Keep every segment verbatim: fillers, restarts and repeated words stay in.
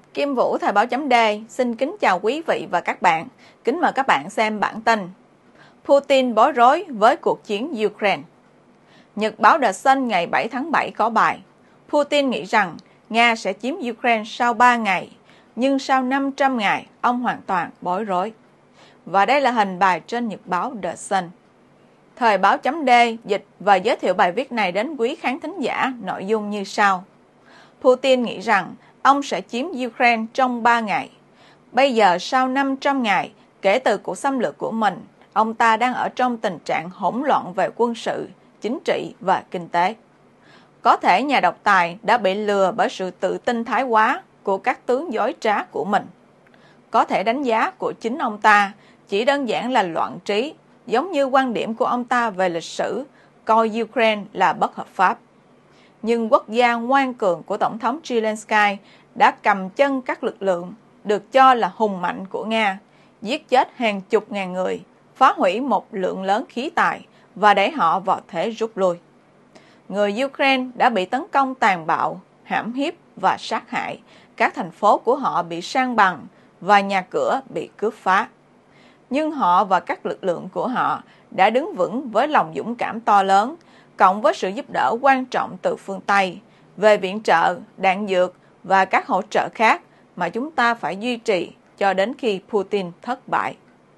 Kim Vũ Thời báo chấm D xin kính chào quý vị và các bạn. Kính mời các bạn xem bản tin Putin bối rối với cuộc chiến Ukraine. Nhật báo The Sun ngày bảy tháng bảy có bài Putin nghĩ rằng Nga sẽ chiếm Ukraine sau ba ngày, nhưng sau năm trăm ngày ông hoàn toàn bối rối. Và đây là hình bài trên nhật báo The Sun. Thời báo chấm D dịch và giới thiệu bài viết này đến quý khán thính giả, nội dung như sau. Putin nghĩ rằng ông sẽ chiếm Ukraine trong ba ngày. Bây giờ sau năm trăm ngày kể từ cuộc xâm lược của mình, ông ta đang ở trong tình trạng hỗn loạn về quân sự, chính trị và kinh tế. Có thể nhà độc tài đã bị lừa bởi sự tự tin thái quá của các tướng dối trá của mình. Có thể đánh giá của chính ông ta chỉ đơn giản là loạn trí, giống như quan điểm của ông ta về lịch sử, coi Ukraine là bất hợp pháp. Nhưng quốc gia ngoan cường của Tổng thống Zelensky đã cầm chân các lực lượng được cho là hùng mạnh của Nga, giết chết hàng chục ngàn người, phá hủy một lượng lớn khí tài và đẩy họ vào thế rút lui. Người Ukraine đã bị tấn công tàn bạo, hãm hiếp và sát hại, các thành phố của họ bị san bằng và nhà cửa bị cướp phá. Nhưng họ và các lực lượng của họ đã đứng vững với lòng dũng cảm to lớn, cộng với sự giúp đỡ quan trọng từ phương Tây về viện trợ, đạn dược và các hỗ trợ khác mà chúng ta phải duy trì cho đến khi Putin thất bại.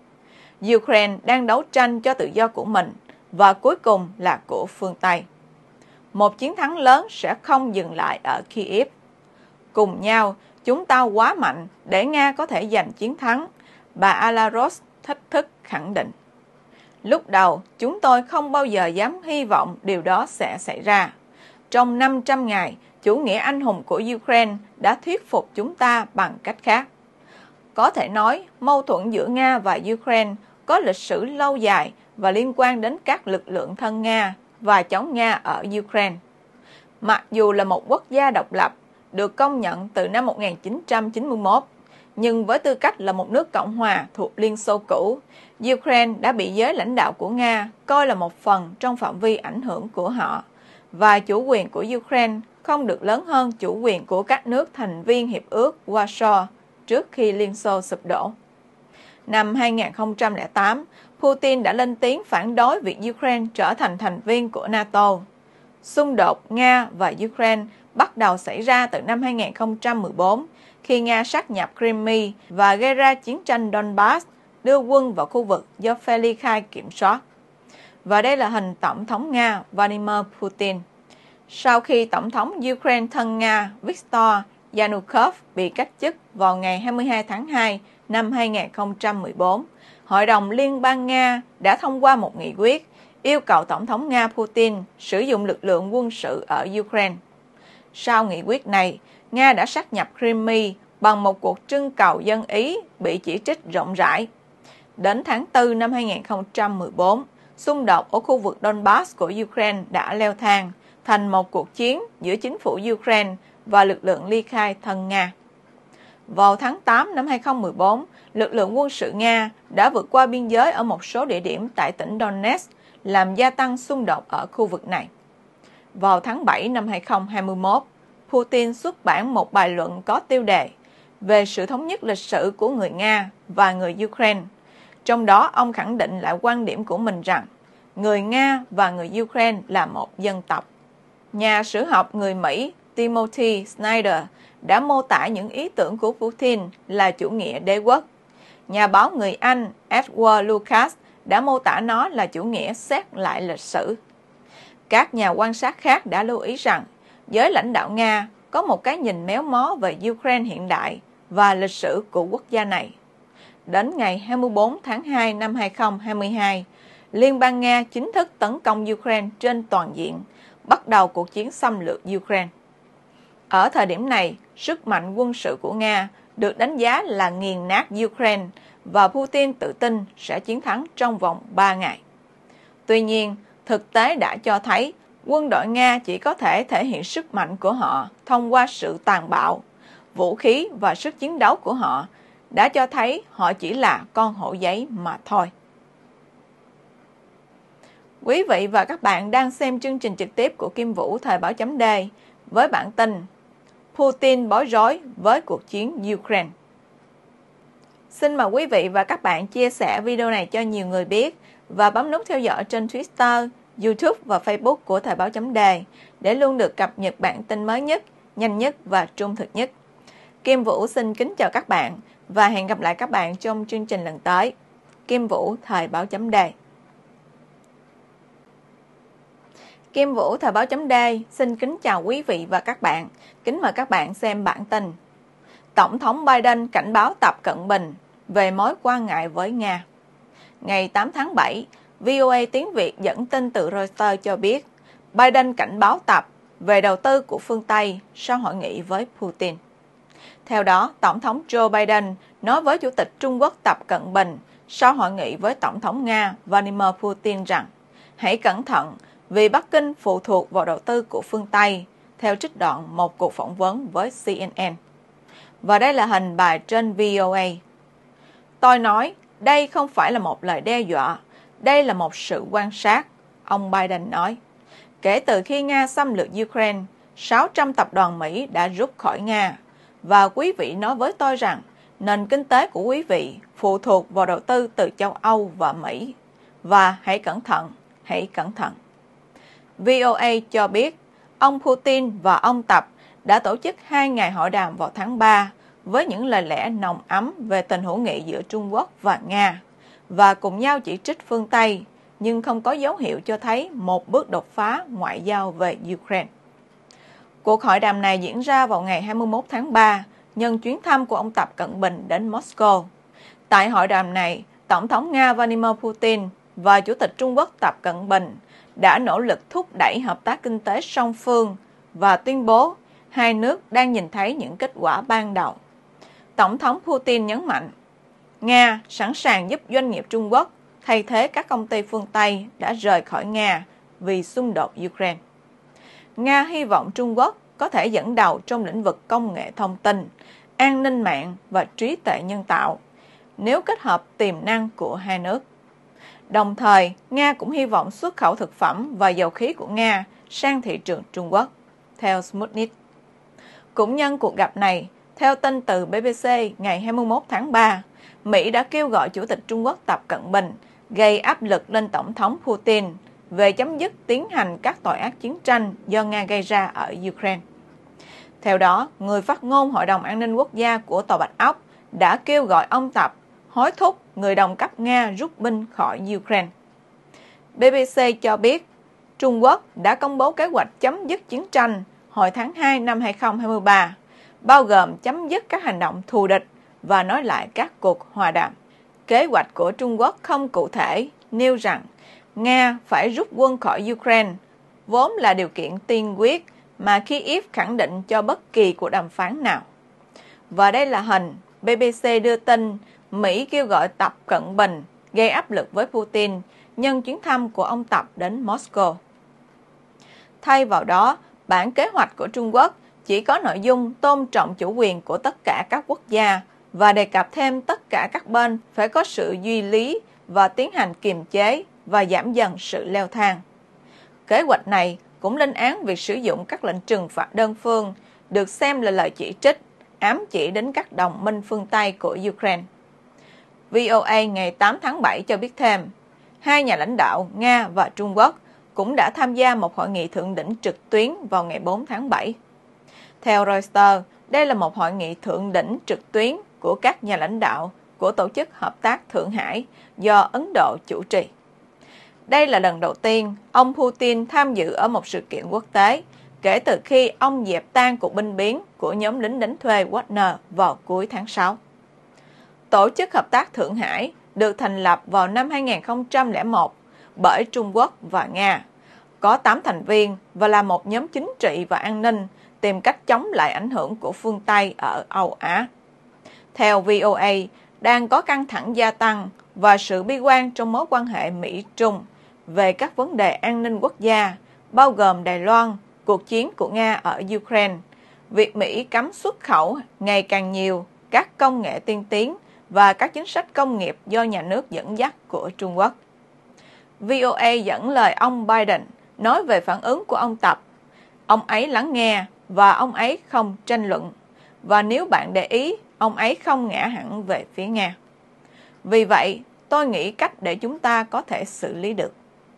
Ukraine đang đấu tranh cho tự do của mình và cuối cùng là của phương Tây. Một chiến thắng lớn sẽ không dừng lại ở Kyiv. Cùng nhau, chúng ta quá mạnh để Nga có thể giành chiến thắng, bà Alaros thách thức khẳng định. Lúc đầu, chúng tôi không bao giờ dám hy vọng điều đó sẽ xảy ra. Trong năm trăm ngày, chủ nghĩa anh hùng của Ukraine đã thuyết phục chúng ta bằng cách khác. Có thể nói, mâu thuẫn giữa Nga và Ukraine có lịch sử lâu dài và liên quan đến các lực lượng thân Nga và chống Nga ở Ukraine. Mặc dù là một quốc gia độc lập, được công nhận từ năm một nghìn chín trăm chín mươi mốt, nhưng với tư cách là một nước Cộng hòa thuộc Liên Xô cũ, Ukraine đã bị giới lãnh đạo của Nga coi là một phần trong phạm vi ảnh hưởng của họ, và chủ quyền của Ukraine không được lớn hơn chủ quyền của các nước thành viên Hiệp ước Warsaw trước khi Liên Xô sụp đổ. Năm hai nghìn không trăm lẻ tám, Putin đã lên tiếng phản đối việc Ukraine trở thành thành viên của NATO. Xung đột Nga và Ukraine bắt đầu xảy ra từ năm hai nghìn không trăm mười bốn, khi Nga sát nhập Crimea và gây ra chiến tranh Donbass, đưa quân vào khu vực do phe ly khai kiểm soát. Và đây là hình Tổng thống Nga Vladimir Putin. Sau khi Tổng thống Ukraine thân Nga Viktor Yanukovych bị cách chức vào ngày hai mươi hai tháng hai năm hai nghìn không trăm mười bốn, Hội đồng Liên bang Nga đã thông qua một nghị quyết yêu cầu Tổng thống Nga Putin sử dụng lực lượng quân sự ở Ukraine. Sau nghị quyết này, Nga đã sát nhập Crimea bằng một cuộc trưng cầu dân Ý bị chỉ trích rộng rãi. Đến tháng tư năm hai nghìn không trăm mười bốn, xung đột ở khu vực Donbass của Ukraine đã leo thang thành một cuộc chiến giữa chính phủ Ukraine và lực lượng ly khai thân Nga. Vào tháng tám năm hai nghìn không trăm mười bốn, lực lượng quân sự Nga đã vượt qua biên giới ở một số địa điểm tại tỉnh Donetsk, làm gia tăng xung đột ở khu vực này. Vào tháng bảy năm hai nghìn không trăm hai mươi mốt, Putin xuất bản một bài luận có tiêu đề về sự thống nhất lịch sử của người Nga và người Ukraine. Trong đó, ông khẳng định lại quan điểm của mình rằng người Nga và người Ukraine là một dân tộc. Nhà sử học người Mỹ Timothy Snyder đã mô tả những ý tưởng của Putin là chủ nghĩa đế quốc. Nhà báo người Anh Edward Lucas đã mô tả nó là chủ nghĩa xét lại lịch sử. Các nhà quan sát khác đã lưu ý rằng giới lãnh đạo Nga có một cái nhìn méo mó về Ukraine hiện đại và lịch sử của quốc gia này. Đến ngày hai mươi tư tháng hai năm hai nghìn không trăm hai mươi hai, Liên bang Nga chính thức tấn công Ukraine trên toàn diện, bắt đầu cuộc chiến xâm lược Ukraine. Ở thời điểm này, sức mạnh quân sự của Nga được đánh giá là nghiền nát Ukraine và Putin tự tin sẽ chiến thắng trong vòng ba ngày. Tuy nhiên, thực tế đã cho thấy quân đội Nga chỉ có thể thể hiện sức mạnh của họ thông qua sự tàn bạo. Vũ khí và sức chiến đấu của họ đã cho thấy họ chỉ là con hổ giấy mà thôi. Quý vị và các bạn đang xem chương trình trực tiếp của Kim Vũ Thời báo chấm D với bản tin Putin bối rối với cuộc chiến Ukraine. Xin mời quý vị và các bạn chia sẻ video này cho nhiều người biết và bấm nút theo dõi trên Twitter, YouTube và Facebook của Thời báo chấm đề để luôn được cập nhật bản tin mới nhất, nhanh nhất và trung thực nhất. Kim Vũ xin kính chào các bạn và hẹn gặp lại các bạn trong chương trình lần tới. Kim Vũ, Thời báo chấm đề. Kim Vũ, Thời báo chấm đề xin kính chào quý vị và các bạn. Kính mời các bạn xem bản tin. Tổng thống Biden cảnh báo Tập Cận Bình về mối quan ngại với Nga. Ngày tám tháng bảy, vê o a tiếng Việt dẫn tin từ Reuters cho biết Biden cảnh báo Tập về đầu tư của phương Tây sau hội nghị với Putin. Theo đó, Tổng thống Joe Biden nói với Chủ tịch Trung Quốc Tập Cận Bình sau hội nghị với Tổng thống Nga Vladimir Putin rằng hãy cẩn thận vì Bắc Kinh phụ thuộc vào đầu tư của phương Tây, theo trích đoạn một cuộc phỏng vấn với xê en en. Và đây là hình bài trên vê o a. Tôi nói, đây không phải là một lời đe dọa, đây là một sự quan sát, ông Biden nói. Kể từ khi Nga xâm lược Ukraine, sáu trăm tập đoàn Mỹ đã rút khỏi Nga. Và quý vị nói với tôi rằng, nền kinh tế của quý vị phụ thuộc vào đầu tư từ châu Âu và Mỹ. Và hãy cẩn thận, hãy cẩn thận. vê o a cho biết, ông Putin và ông Tập đã tổ chức hai ngày hội đàm vào tháng ba với những lời lẽ nồng ấm về tình hữu nghị giữa Trung Quốc và Nga và cùng nhau chỉ trích phương Tây, nhưng không có dấu hiệu cho thấy một bước đột phá ngoại giao về Ukraine. Cuộc hội đàm này diễn ra vào ngày hai mươi mốt tháng ba, nhân chuyến thăm của ông Tập Cận Bình đến Moscow. Tại hội đàm này, Tổng thống Nga Vladimir Putin và Chủ tịch Trung Quốc Tập Cận Bình đã nỗ lực thúc đẩy hợp tác kinh tế song phương và tuyên bố hai nước đang nhìn thấy những kết quả ban đầu. Tổng thống Putin nhấn mạnh, Nga sẵn sàng giúp doanh nghiệp Trung Quốc thay thế các công ty phương Tây đã rời khỏi Nga vì xung đột Ukraine. Nga hy vọng Trung Quốc có thể dẫn đầu trong lĩnh vực công nghệ thông tin, an ninh mạng và trí tuệ nhân tạo, nếu kết hợp tiềm năng của hai nước. Đồng thời, Nga cũng hy vọng xuất khẩu thực phẩm và dầu khí của Nga sang thị trường Trung Quốc, theo Sputnik. Cũng nhân cuộc gặp này, theo tin từ bê bê xê ngày hai mươi mốt tháng ba, Mỹ đã kêu gọi Chủ tịch Trung Quốc Tập Cận Bình gây áp lực lên Tổng thống Putin về chấm dứt tiến hành các tội ác chiến tranh do Nga gây ra ở Ukraine. Theo đó, người phát ngôn Hội đồng An ninh Quốc gia của Tòa Bạch Ốc đã kêu gọi ông Tập hối thúc người đồng cấp Nga rút binh khỏi Ukraine. bê bê xê cho biết, Trung Quốc đã công bố kế hoạch chấm dứt chiến tranh hồi tháng hai năm hai nghìn không trăm hai mươi ba, bao gồm chấm dứt các hành động thù địch và nối lại các cuộc hòa đàm. Kế hoạch của Trung Quốc không cụ thể, nêu rằng Nga phải rút quân khỏi Ukraine, vốn là điều kiện tiên quyết mà Kyiv khẳng định cho bất kỳ cuộc đàm phán nào. Và đây là hình bê bê xê đưa tin Mỹ kêu gọi Tập Cận Bình gây áp lực với Putin nhân chuyến thăm của ông Tập đến Moscow. Thay vào đó, bản kế hoạch của Trung Quốc chỉ có nội dung tôn trọng chủ quyền của tất cả các quốc gia và đề cập thêm tất cả các bên phải có sự duy lý và tiến hành kiềm chế và giảm dần sự leo thang. Kế hoạch này cũng lên án việc sử dụng các lệnh trừng phạt đơn phương, được xem là lời chỉ trích, ám chỉ đến các đồng minh phương Tây của Ukraine. vê o a ngày tám tháng bảy cho biết thêm, hai nhà lãnh đạo Nga và Trung Quốc cũng đã tham gia một hội nghị thượng đỉnh trực tuyến vào ngày bốn tháng bảy. Theo Reuters, đây là một hội nghị thượng đỉnh trực tuyến của các nhà lãnh đạo của Tổ chức Hợp tác Thượng Hải do Ấn Độ chủ trì. Đây là lần đầu tiên ông Putin tham dự ở một sự kiện quốc tế kể từ khi ông dẹp tan cuộc binh biến của nhóm lính đánh thuê Wagner vào cuối tháng sáu. Tổ chức Hợp tác Thượng Hải được thành lập vào năm hai nghìn không trăm lẻ một bởi Trung Quốc và Nga, có tám thành viên và là một nhóm chính trị và an ninh tìm cách chống lại ảnh hưởng của phương Tây ở Âu Á. Theo vê o a, đang có căng thẳng gia tăng và sự bi quan trong mối quan hệ Mỹ-Trung về các vấn đề an ninh quốc gia, bao gồm Đài Loan, cuộc chiến của Nga ở Ukraine, việc Mỹ cấm xuất khẩu ngày càng nhiều các công nghệ tiên tiến và các chính sách công nghiệp do nhà nước dẫn dắt của Trung Quốc. vê o a dẫn lời ông Biden nói về phản ứng của ông Tập. Ông ấy lắng nghe và ông ấy không tranh luận. Và nếu bạn để ý, ông ấy không ngã hẳn về phía Nga. Vì vậy, tôi nghĩ cách để chúng ta có thể xử lý được.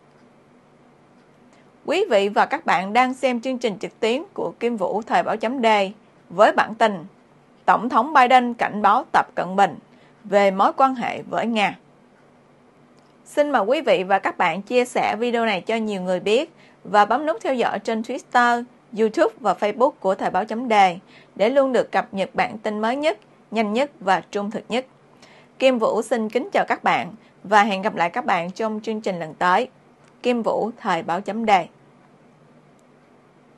Quý vị và các bạn đang xem chương trình trực tuyến của Kim Vũ Thời báo chấm D với bản tin Tổng thống Biden cảnh báo Tập Cận Bình về mối quan hệ với Nga. Xin mời quý vị và các bạn chia sẻ video này cho nhiều người biết và bấm nút theo dõi trên Twitter, YouTube và Facebook của Thời báo chấm D để luôn được cập nhật bản tin mới nhất, nhanh nhất và trung thực nhất. Kim Vũ xin kính chào các bạn và hẹn gặp lại các bạn trong chương trình lần tới. Kim Vũ Thời báo chấm D.